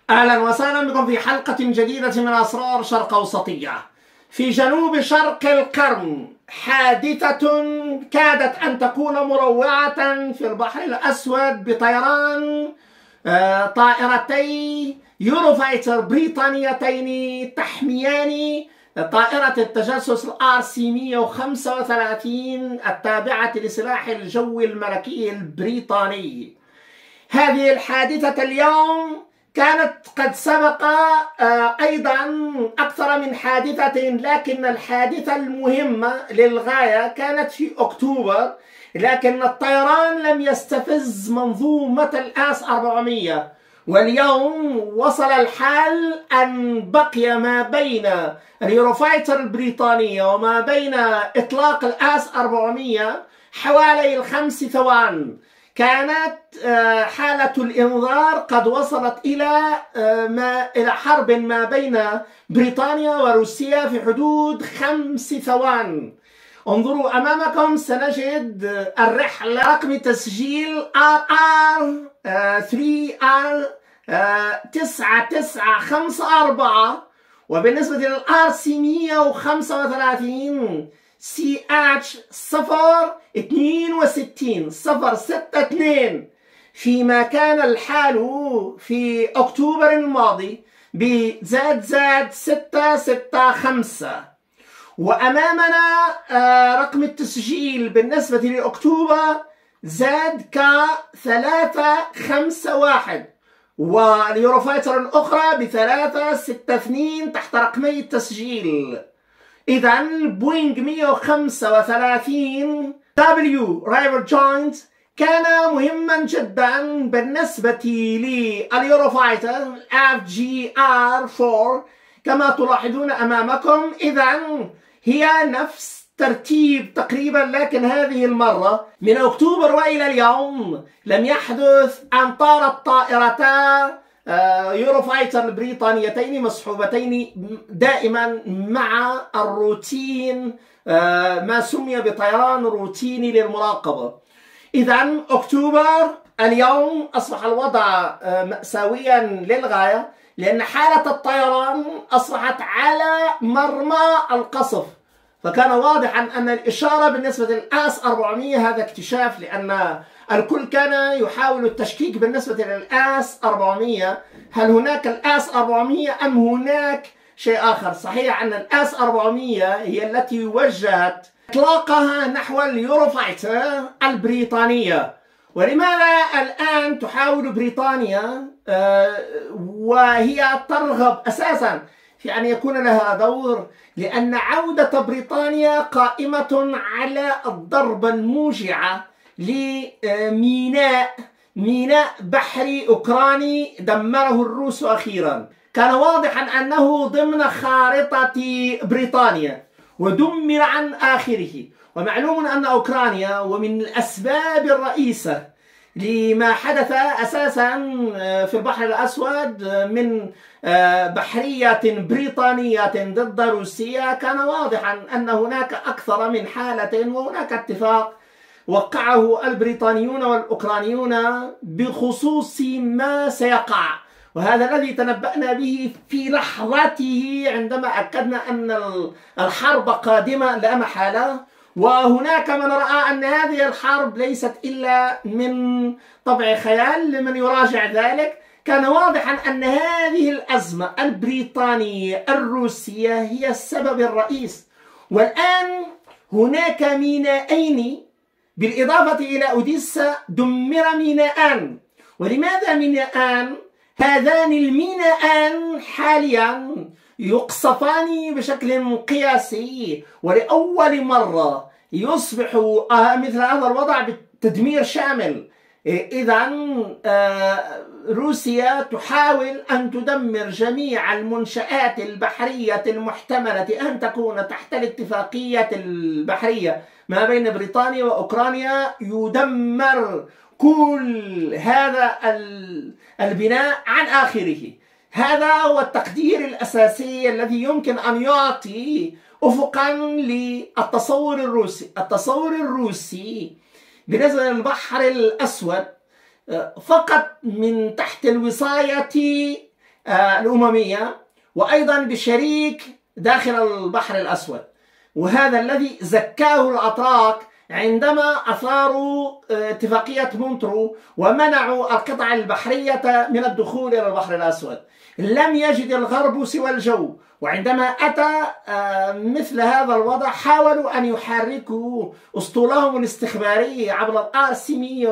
أهلا وسهلا بكم في حلقة جديدة من أسرار شرق أوسطية. في جنوب شرق القرن حادثة كادت أن تكون مروعة في البحر الأسود بطيران طائرتي يوروفايتر بريطانيتين تحميان طائرة التجسس RC 135 التابعة لسلاح الجو الملكي البريطاني. هذه الحادثة اليوم كانت قد سبق أيضا أكثر من حادثة، لكن الحادثة المهمة للغاية كانت في أكتوبر، لكن الطيران لم يستفز منظومة الآس 400. واليوم وصل الحال أن بقي ما بين اليوروفايتر البريطانية وما بين إطلاق الآس 400 حوالي 5 ثوان. كانت حالة الإنذار قد وصلت إلى حرب ما بين بريطانيا وروسيا في حدود 5 ثوان. انظروا أمامكم، سنجد الرحلة رقم تسجيل RR 3R 9954، وبالنسبة للRC 135 CH 062 فيما كان الحال في أكتوبر الماضي بزاد 665. وأمامنا رقم التسجيل بالنسبة لأكتوبر زاد ك 351، واليوروفايتر الأخرى ب 362 تحت رقمي التسجيل. إذا بوينغ 135 W رايفر جوينت كان مهما جدا بالنسبة لليوروفايتر FGR 4 كما تلاحظون أمامكم. إذا هي نفس ترتيب تقريبا، لكن هذه المرة من أكتوبر وإلى اليوم لم يحدث أن طارت طائرتا يوروفايتر البريطانيتين مصحوبتين دائما مع الروتين، ما سمي بطيران روتيني للمراقبة. إذا أكتوبر اليوم أصبح الوضع مأساويا للغاية، لأن حالة الطيران أصبحت على مرمى القصف. فكان واضحا أن الإشارة بالنسبة للآس 400 هذا اكتشاف، لأن الكل كان يحاول التشكيك بالنسبة للآس 400، هل هناك الآس 400 أم هناك شيء آخر؟ صحيح أن الآس 400 هي التي وجهت إطلاقها نحو اليوروفايتر البريطانية. ولماذا الآن تحاول بريطانيا وهي ترغب أساسا في أن يكون لها دور؟ لأن عودة بريطانيا قائمة على الضربة الموجعة لميناء بحري أوكراني دمره الروس أخيرا. كان واضحا أنه ضمن خارطة بريطانيا ودمر عن آخره. ومعلوم أن أوكرانيا، ومن الأسباب الرئيسة لما حدث أساسا في البحر الأسود من بحرية بريطانية ضد روسيا، كان واضحا أن هناك أكثر من حالة، وهناك اتفاق وقعه البريطانيون والأوكرانيون بخصوص ما سيقع. وهذا الذي تنبأنا به في لحظته عندما أكدنا أن الحرب قادمة لا محالة. وهناك من رأى أن هذه الحرب ليست إلا من طبع خيال لمن يراجع ذلك. كان واضحا أن هذه الأزمة البريطانية الروسية هي السبب الرئيس. والآن هناك ميناءين بالإضافة إلى أوديسا دمر ميناءان. ولماذا ميناءان؟ هذان الميناءان حاليا يقصفان بشكل قياسي، ولأول مرة يصبح مثل هذا الوضع بالتدمير شامل. إذا روسيا تحاول أن تدمر جميع المنشآت البحرية المحتملة أن تكون تحت الاتفاقية البحرية ما بين بريطانيا وأوكرانيا. يدمر كل هذا البناء عن آخره. هذا هو التقدير الأساسي الذي يمكن أن يعطي أفقا للتصور الروسي. التصور الروسي بالنسبة للبحر الأسود فقط من تحت الوصاية الأممية، وأيضا بشريك داخل البحر الأسود. وهذا الذي زكاه الأتراك عندما أثاروا اتفاقية مونترو ومنعوا القطع البحرية من الدخول إلى البحر الأسود. لم يجد الغرب سوى الجو، وعندما أتى مثل هذا الوضع حاولوا أن يحركوا أسطولهم الاستخباري عبر الRC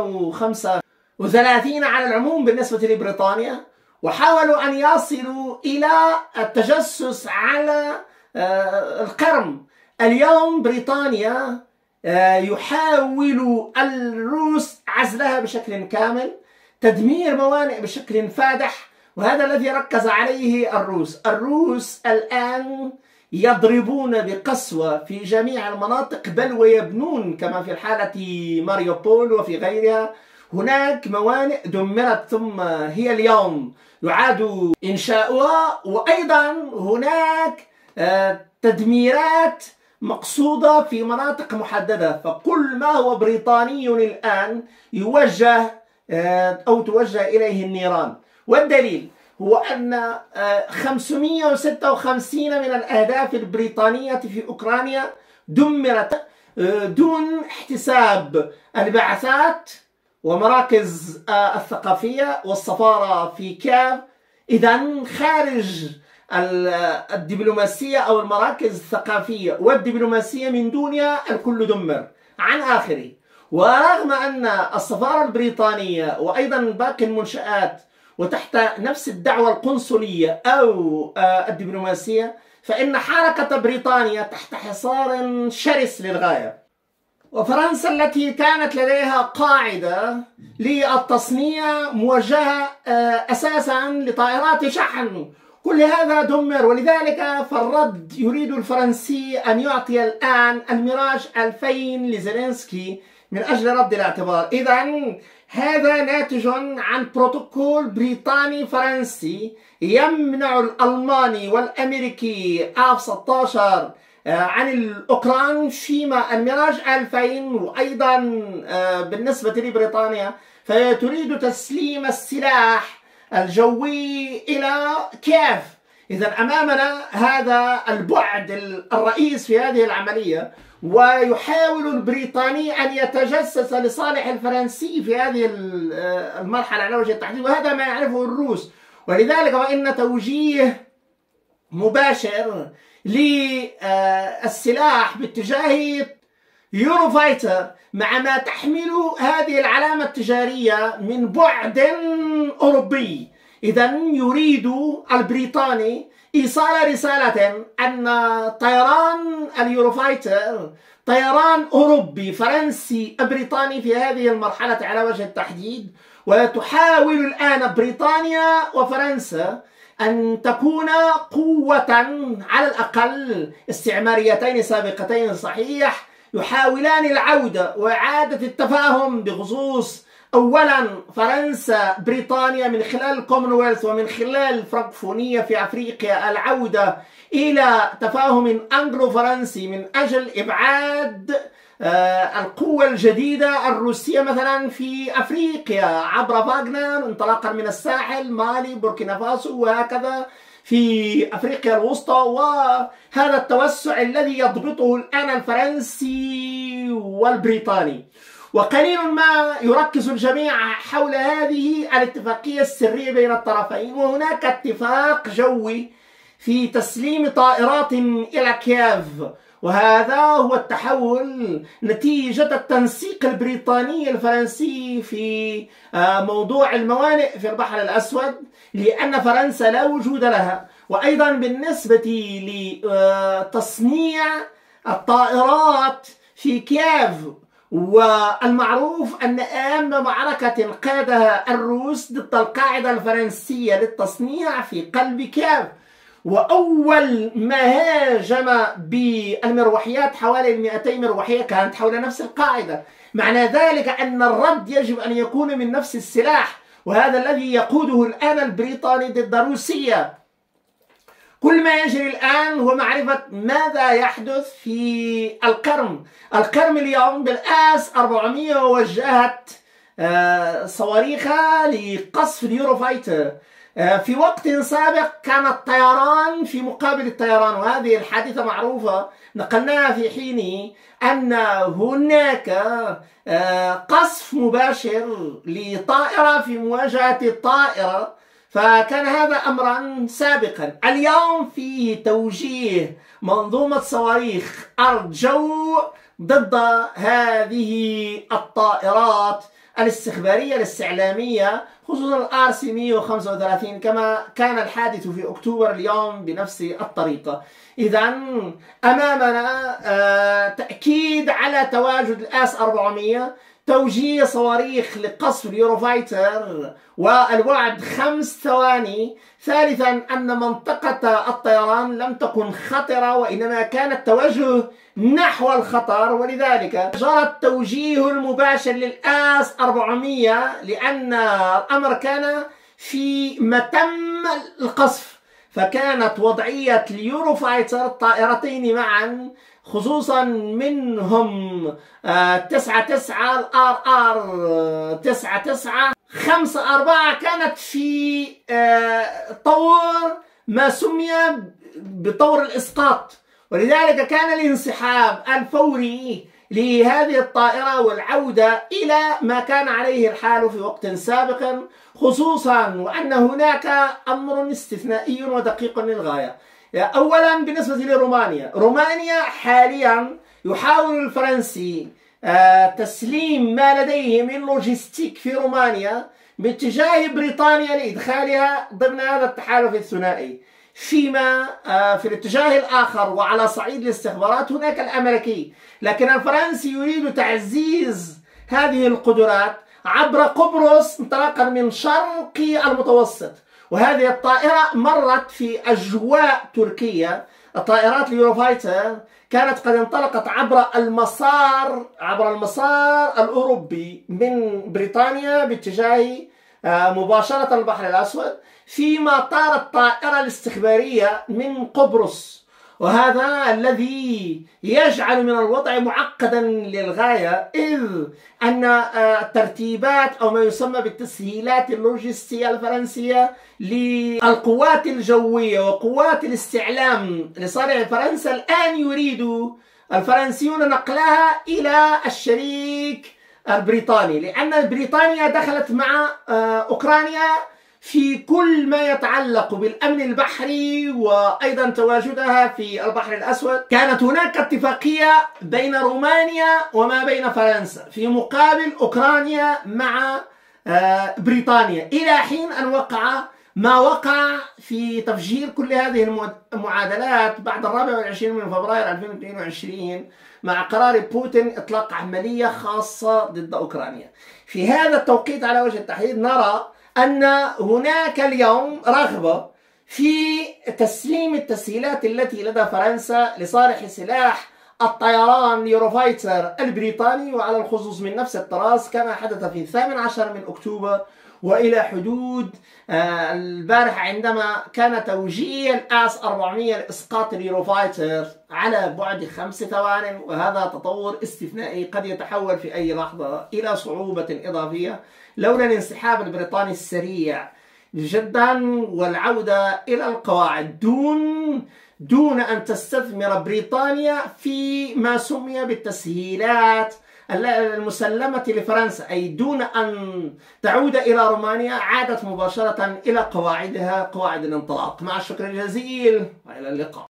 135 على العموم بالنسبة لبريطانيا، وحاولوا أن يصلوا إلى التجسس على القرم. اليوم بريطانيا يحاول الروس عزلها بشكل كامل، تدمير موانئ بشكل فادح، وهذا الذي ركز عليه الروس الآن يضربون بقسوة في جميع المناطق، بل ويبنون كما في حالة ماريوبول وفي غيرها. هناك موانئ دمرت ثم هي اليوم يعاد إنشاؤها، وأيضا هناك تدميرات مقصودة في مناطق محددة. فكل ما هو بريطاني الآن يوجه أو توجه إليه النيران. والدليل هو أن 556 من الأهداف البريطانية في أوكرانيا دمرت دون احتساب البعثات ومراكز الثقافية والسفارة في كييف. إذن خارج الدبلوماسية أو المراكز الثقافية والدبلوماسية من دنيا الكل دمر عن آخره. ورغم أن السفارة البريطانية وأيضا باقي المنشآت وتحت نفس الدعوة القنصلية أو الدبلوماسية، فإن حركة بريطانيا تحت حصار شرس للغاية. وفرنسا التي كانت لديها قاعدة للتصنيع موجهة أساسا لطائرات شحن، كل هذا دمر. ولذلك فالرد يريد الفرنسي أن يعطي الآن الميراج 2000 لزيلينسكي من أجل رد الاعتبار. إذن هذا ناتج عن بروتوكول بريطاني فرنسي يمنع الألماني والأمريكي F-16 عن الأوكران، فيما الميراج 2000 وأيضا بالنسبة لبريطانيا فهي تريد تسليم السلاح الجوي إلى كييف. إذا أمامنا هذا البعد الرئيس في هذه العملية، ويحاول البريطاني أن يتجسس لصالح الفرنسي في هذه المرحلة على وجه التحديد، وهذا ما يعرفه الروس. ولذلك فإن توجيه مباشر للسلاح باتجاه يوروفايتر مع ما تحمل هذه العلامة التجارية من بعد أوروبي. إذن يريد البريطاني إيصال رسالة أن طيران اليوروفايتر طيران أوروبي فرنسي بريطاني في هذه المرحلة على وجه التحديد. وتحاول الآن بريطانيا وفرنسا أن تكون قوة على الأقل استعماريتين سابقتين، صحيح، يحاولان العودة وإعادة التفاهم بخصوص أولا فرنسا بريطانيا من خلال الكومنولث ومن خلال الفرنكفونية في أفريقيا، العودة إلى تفاهم أنجلو فرنسي من أجل إبعاد القوة الجديدة الروسية مثلا في أفريقيا عبر فاغنر انطلاقا من الساحل، مالي، بوركينا فاسو، وهكذا في أفريقيا الوسطى. وهذا التوسع الذي يضبطه الآن الفرنسي والبريطاني. وقليل ما يركز الجميع حول هذه الاتفاقية السرية بين الطرفين، وهناك اتفاق جوي في تسليم طائرات إلى كييف. وهذا هو التحول نتيجة التنسيق البريطاني الفرنسي في موضوع الموانئ في البحر الأسود، لأن فرنسا لا وجود لها. وأيضا بالنسبة لتصنيع الطائرات في كييف، والمعروف أن أهم معركة قادها الروس ضد القاعدة الفرنسية للتصنيع في قلب كييف، وأول ما هاجم بالمروحيات حوالي 200 مروحية كانت حول نفس القاعدة. معنى ذلك أن الرد يجب أن يكون من نفس السلاح، وهذا الذي يقوده الآن البريطاني ضد روسيا. كل ما يجري الآن هو معرفة ماذا يحدث في القرم. القرم اليوم بالآس 400 وجهت صواريخها لقصف اليوروفايتر. في وقت سابق كان الطيران في مقابل الطيران، وهذه الحادثة معروفة نقلناها في حين أن هناك قصف مباشر لطائرة في مواجهة الطائرة، فكان هذا أمرا سابقا. اليوم في توجيه منظومة صواريخ أرض-جو ضد هذه الطائرات الاستخبارية الاستعلامية، خصوصا الRC 135 كما كان الحادث في أكتوبر اليوم بنفس الطريقة. إذا أمامنا تأكيد على تواجد الآس 400، توجيه صواريخ لقصف اليوروفايتر والوعد 5 ثواني. ثالثا أن منطقة الطيران لم تكن خطرة وإنما كان التوجه نحو الخطر، ولذلك جرى التوجيه المباشر للآس 400 لأن الأمر كان في متم القصف. فكانت وضعية اليوروفايتر الطائرتين معا، خصوصا منهم 99 الRR 99 5-4 كانت في طور ما سمي بطور الإسقاط، ولذلك كان الانسحاب الفوري لهذه الطائرة والعودة إلى ما كان عليه الحال في وقت سابق، خصوصا وأن هناك أمر استثنائي ودقيق للغاية. أولا بالنسبة لرومانيا، رومانيا حاليا يحاول الفرنسي تسليم ما لديه من لوجستيك في رومانيا باتجاه بريطانيا لإدخالها ضمن هذا التحالف الثنائي. فيما في الاتجاه الآخر وعلى صعيد الاستخبارات هناك الأمريكي، لكن الفرنسي يريد تعزيز هذه القدرات عبر قبرص انطلاقا من شرق المتوسط. وهذه الطائرة مرت في أجواء تركية. الطائرات اليوروفايتر كانت قد انطلقت عبر المسار الأوروبي من بريطانيا باتجاه مباشرة البحر الأسود، فيما طارت الطائرة الاستخبارية من قبرص، وهذا الذي يجعل من الوضع معقدا للغاية، إذ أن الترتيبات أو ما يسمى بالتسهيلات اللوجستية الفرنسية للقوات الجوية وقوات الاستعلام لصالح فرنسا الآن يريد الفرنسيون نقلها إلى الشريك البريطاني، لأن بريطانيا دخلت مع أوكرانيا في كل ما يتعلق بالأمن البحري وأيضا تواجدها في البحر الأسود. كانت هناك اتفاقية بين رومانيا وما بين فرنسا في مقابل أوكرانيا مع بريطانيا، إلى حين أن وقع ما وقع في تفجير كل هذه المعادلات بعد 24 من فبراير 2022 مع قرار بوتين إطلاق عملية خاصة ضد أوكرانيا. في هذا التوقيت على وجه التحديد نرى أن هناك اليوم رغبة في تسليم التسهيلات التي لدى فرنسا لصالح سلاح الطيران اليوروفايتر البريطاني، وعلى الخصوص من نفس الطراز كما حدث في 18 من أكتوبر وإلى حدود البارحة عندما كان توجيه الآس 400 لإسقاط اليوروفايتر على بعد 5 ثوان، وهذا تطور استثنائي قد يتحول في أي لحظة إلى صعوبة إضافية لولا الانسحاب البريطاني السريع جدا والعودة إلى القواعد دون أن تستثمر بريطانيا في ما سمي بالتسهيلات المسلمة لفرنسا، أي دون أن تعود إلى رومانيا عادت مباشرة إلى قواعدها، قواعد الانطلاق. مع الشكر الجزيل وإلى اللقاء.